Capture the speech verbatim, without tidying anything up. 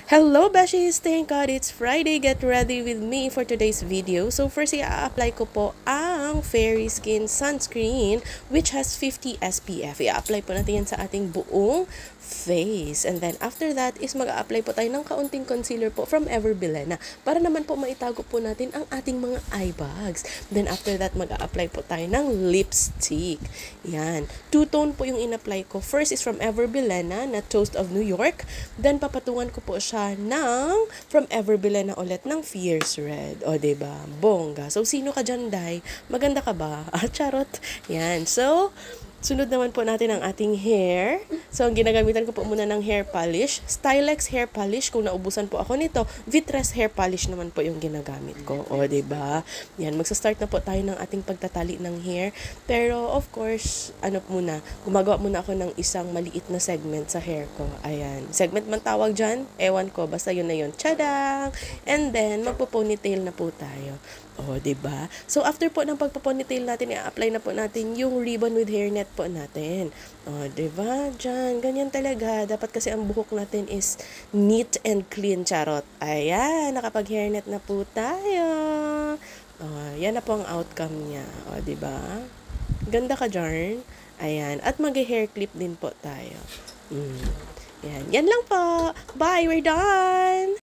Hello Beshies! Thank God it's Friday. Get ready with me for today's video. So first, i-apply ko po ang Fairy Skin Sunscreen which has fifty S P F. I-apply po natin yan sa ating buong face. And then after that is mag-a-apply po tayo ng kaunting concealer po from Everbilena para naman po maitago po natin ang ating mga eye bags. Then after that, mag-a-apply po tayo ng lipstick. Yan. Two-tone po yung in-apply ko. First is from Everbilena na Toast of New York. Then papatungan ko po siya ng from Everbilena ulit ng Fierce Red. O, diba? Bongga. So, sino ka dyan, Day? Maganda ka ba? Ah, charot. Yan. So, sunod naman po natin ang ating hair. So, ang ginagamitan ko po muna ng hair polish. Stylex hair polish. Kung naubusan po ako nito, Vitres hair polish naman po yung ginagamit ko. O, diba? Yan. Magsa-start na po tayo ng ating pagtatali ng hair. Pero, of course, ano muna, gumagawa muna ako ng isang maliit na segment sa hair ko. Ayan. Segment man tawag dyan? Ewan ko. Basta yun na yun. Tadang! And then, magpo-ponytail na po tayo. O, diba? So, after po ng pagpo-ponytail natin, i-apply na po natin yung ribbon with hairnet po natin. O, diba? Diyan. Ganyan talaga. Dapat kasi ang buhok natin is neat and clean, charot. Ayan. Nakapag-hairnet na po tayo. O, yan na po ang outcome niya. O, diba? Ganda ka, Jarn. Ayan. At mag-hair clip din po tayo. Mm. Yan. Yan lang po. Bye! We're done!